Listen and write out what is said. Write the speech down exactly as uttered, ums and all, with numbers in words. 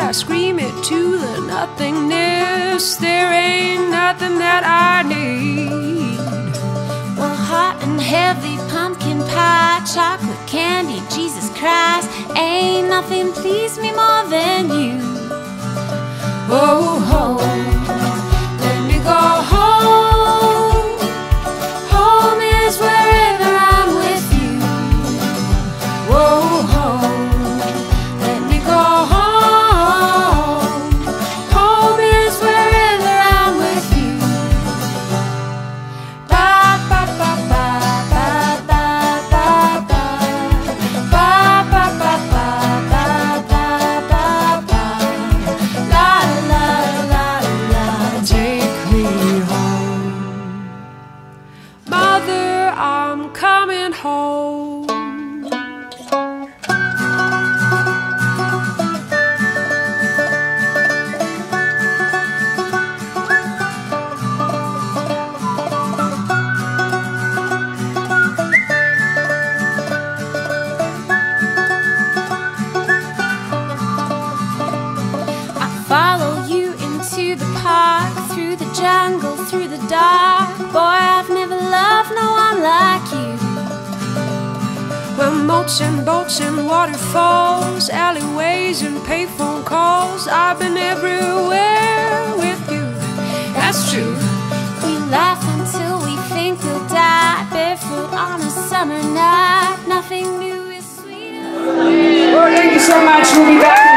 I scream it to the nothingness. There ain't nothing that I need. Well, hot and heavy pumpkin pie, chocolate candy, Jesus Christ, ain't nothing please me more than you. Oh, oh, let me go home. Home is wherever I'm with you. Whoa, home, let me go home. Home is wherever I'm with you. Ba ba ba ba ba ba ba ba ba ba ba ba ba ba ba. La la la la, take me home. Mother, I'm coming home. Follow you into the park, through the jungle, through the dark. Boy, I've never loved no one like you. Well, moats and boats and waterfalls, alleyways and payphone calls. I've been everywhere with you. That's true. We laugh until we think we'll die, barefoot on a summer night. Nothing new is sweeter. Well, thank you so much. We'll be back.